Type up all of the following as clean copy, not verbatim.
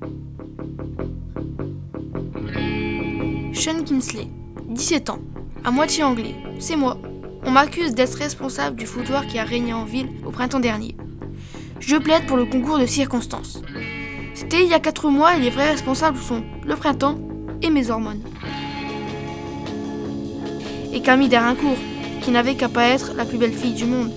Sean Kinsley, 17 ans, à moitié anglais, c'est moi. On m'accuse d'être responsable du foutoir qui a régné en ville au printemps dernier. Je plaide pour le concours de circonstances. C'était il y a 4 mois et les vrais responsables sont le printemps et mes hormones. Et Camille Derincourt, qui n'avait qu'à pas être la plus belle fille du monde.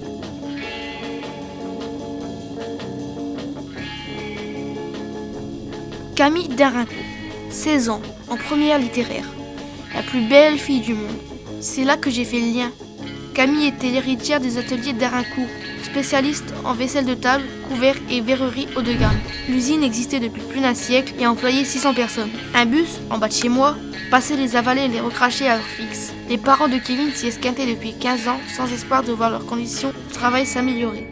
Camille Derincourt, 16 ans, en première littéraire. La plus belle fille du monde. C'est là que j'ai fait le lien. Camille était l'héritière des ateliers Derincourt, spécialiste en vaisselle de table, couverts et verrerie haut de gamme. L'usine existait depuis plus d'un siècle et employait 600 personnes. Un bus, en bas de chez moi, passait les avaler et les recracher à heure fixe. Les parents de Kevin s'y esquintaient depuis 15 ans, sans espoir de voir leurs conditions de travail s'améliorer.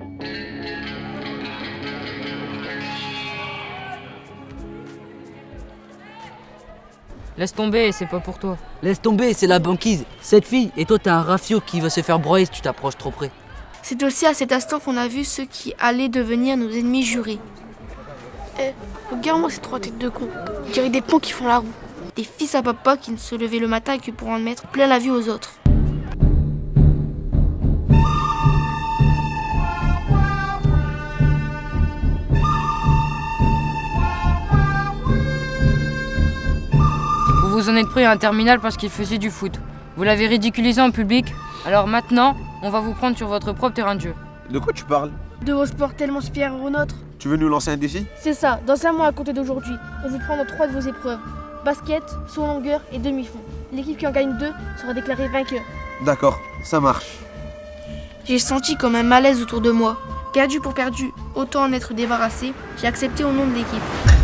Laisse tomber, c'est pas pour toi. Laisse tomber, c'est la banquise. Cette fille, et toi t'es un rafio qui va se faire broyer si tu t'approches trop près. C'est aussi à cet instant qu'on a vu ceux qui allaient devenir nos ennemis jurés. Regarde-moi ces 3 têtes de cons. On dirait des ponts qui font la roue. Des fils à papa qui ne se levaient le matin que pour en mettre plein la vue aux autres. Vous en êtes pris à un terminal parce qu'il faisait du foot. Vous l'avez ridiculisé en public. Alors maintenant, on va vous prendre sur votre propre terrain de jeu. De quoi tu parles? De vos sports tellement supérieurs aux nôtres. Tu veux nous lancer un défi? C'est ça, dans un mois à compter d'aujourd'hui, on vous prend dans 3 de vos épreuves. Basket, saut en longueur et demi-fond. L'équipe qui en gagne 2 sera déclarée vainqueur. D'accord, ça marche. J'ai senti comme un malaise autour de moi. Perdu pour perdu, autant en être débarrassé, j'ai accepté au nom de l'équipe.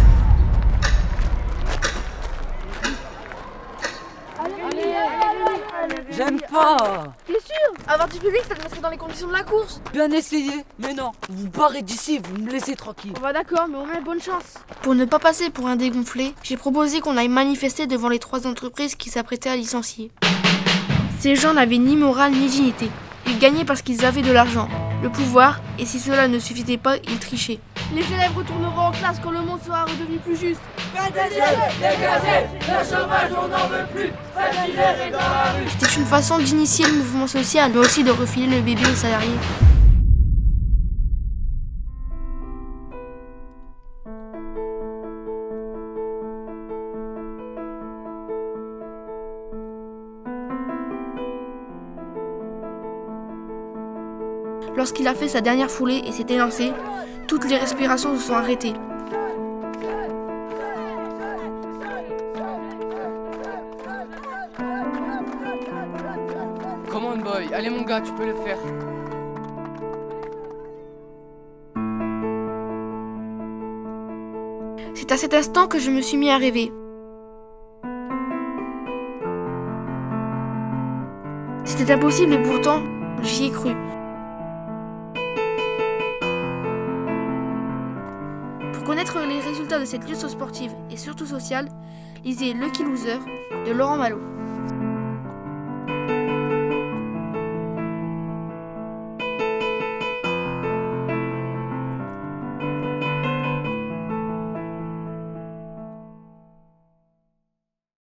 J'aime pas. Bien sûr, avoir du public, ça te mettrait dans les conditions de la course. Bien essayé, mais non. Vous vous barrez d'ici, vous me laissez tranquille. On va d'accord, mais on a bonne chance. Pour ne pas passer pour un dégonflé, j'ai proposé qu'on aille manifester devant les 3 entreprises qui s'apprêtaient à licencier. Ces gens n'avaient ni morale ni dignité. Ils gagnaient parce qu'ils avaient de l'argent, le pouvoir, et si cela ne suffisait pas, ils trichaient. Les élèves retourneront en classe quand le monde sera redevenu plus juste. Dégagez, le chômage on n'en veut plus, Saint-Hilaire est dans la rue. C'était une façon d'initier le mouvement social, mais aussi de refiler le bébé aux salariés. Lorsqu'il a fait sa dernière foulée et s'est élancé, toutes les respirations se sont arrêtées. Come on boy, allez mon gars, tu peux le faire. C'est à cet instant que je me suis mis à rêver. C'était impossible et pourtant, j'y ai cru. Pour connaître les résultats de cette lutte sportive et surtout sociale, lisez Lucky Loser de Laurent Malo.